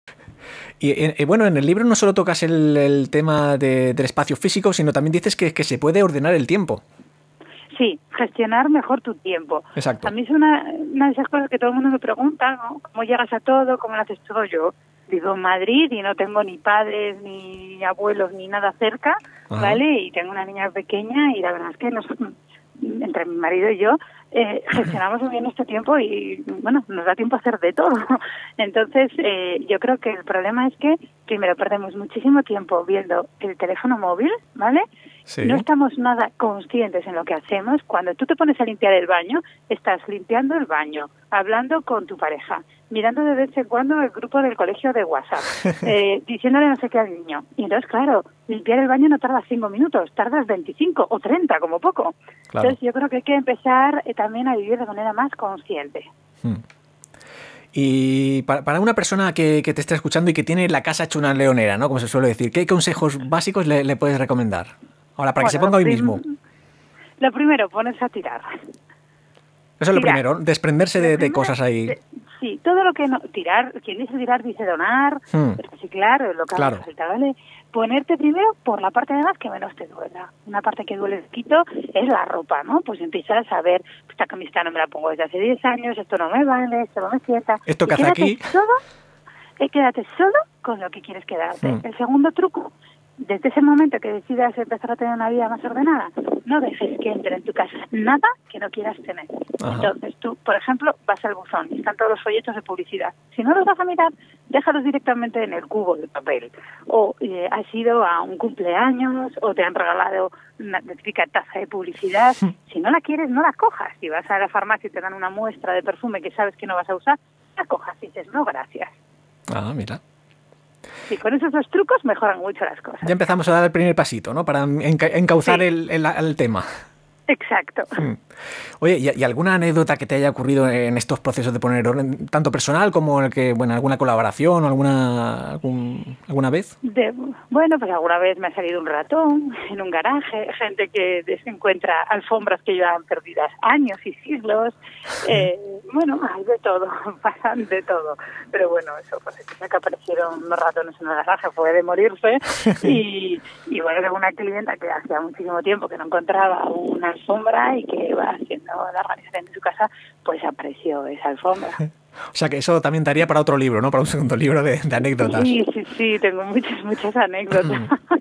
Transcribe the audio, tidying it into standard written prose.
Y bueno, en el libro no solo tocas el tema del espacio físico, sino también dices que se puede ordenar el tiempo. Sí, gestionar mejor tu tiempo. Exacto. A mí es una de esas cosas que todo el mundo me pregunta, ¿no? ¿Cómo llegas a todo? ¿Cómo lo haces todo? Yo vivo en Madrid y no tengo ni padres, ni abuelos, ni nada cerca, Ajá. ¿vale? Y tengo una niña pequeña y la verdad es que entre mi marido y yo gestionamos muy bien nuestro tiempo y, bueno, nos da tiempo a hacer de todo. Entonces, yo creo que el problema es que, primero, perdemos muchísimo tiempo viendo el teléfono móvil, ¿vale? Sí. No estamos nada conscientes en lo que hacemos. Cuando tú te pones a limpiar el baño, estás limpiando el baño, hablando con tu pareja, mirando de vez en cuando el grupo del colegio de WhatsApp, diciéndole no sé qué al niño. Y entonces, claro, limpiar el baño no tarda 5 minutos, tardas 25 o 30 como poco. Claro. Entonces yo creo que hay que empezar también a vivir de manera más consciente. Y para una persona que te está escuchando y que tiene la casa hecha una leonera, ¿no? Como se suele decir, ¿qué consejos básicos le puedes recomendar? Ahora, para que se Bueno, ponga hoy mismo. lo primero, ponerse a tirar. Eso es lo Tirar. primero, desprenderse Lo de primero, cosas ahí. sí, todo lo que no... Tirar, quien dice tirar dice donar, sí, claro, lo que haga falta, ¿vale? Ponerte primero por la parte además que menos te duela. Una parte que duele poquito es la ropa, ¿no? Pues empiezas a ver, esta camiseta no me la pongo desde hace 10 años, esto no me vale, esto no me sienta. ¿Esto que hace aquí? Quédate solo con lo que quieres quedarte. El segundo truco, desde ese momento que decidas empezar a tener una vida más ordenada, no dejes que entre en tu casa nada que no quieras tener. Ajá. Entonces tú, por ejemplo, vas al buzón y están todos los folletos de publicidad. Si no los vas a mirar, déjalos directamente en el cubo de papel. O has ido a un cumpleaños o te han regalado una típica taza de publicidad. Si no la quieres, no la cojas. Si vas a la farmacia y te dan una muestra de perfume que sabes que no vas a usar, la cojas y dices, no, gracias. Ah, mira. Sí, con esos dos trucos mejoran mucho las cosas. Ya empezamos a dar el primer pasito, ¿no? Para encauzar el tema. Exacto. Oye, ¿y alguna anécdota que te haya ocurrido en estos procesos de poner orden, tanto personal como el que, bueno, alguna colaboración o alguna vez? Bueno, pues alguna vez me ha salido un ratón en un garaje, gente que encuentra alfombras que llevan perdidas años y siglos. Bueno, hay de todo, pasan de todo. Pero bueno, eso, pues que aparecieron unos ratones en el garaje, fue de morirse. Y bueno, era una clienta que hacía muchísimo tiempo que no encontraba una alfombra y que iba haciendo la organización de su casa, pues apareció esa alfombra. O sea que eso también daría para otro libro, ¿no? Para un segundo libro de anécdotas. Sí, tengo muchas anécdotas.